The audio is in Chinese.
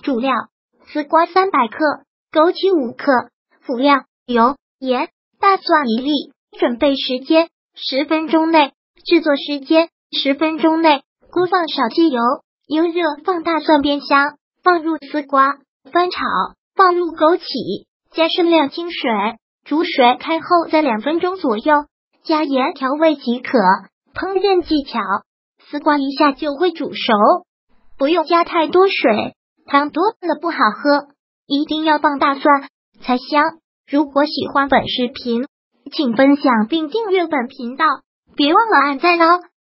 主料：丝瓜300克，枸杞5克。辅料：油、盐、大蒜1粒。准备时间10分钟内，制作时间10分钟内。锅放少汽油，油热放大蒜煸香，放入丝瓜，翻炒，放入枸杞，加适量清水，煮水开后再2分钟左右，加盐调味即可。烹饪技巧：丝瓜一下就会煮熟，不用加太多水，汤多了不好喝，一定要放大蒜才香。如果喜欢本视频，请分享并订阅本频道，别忘了按赞哦。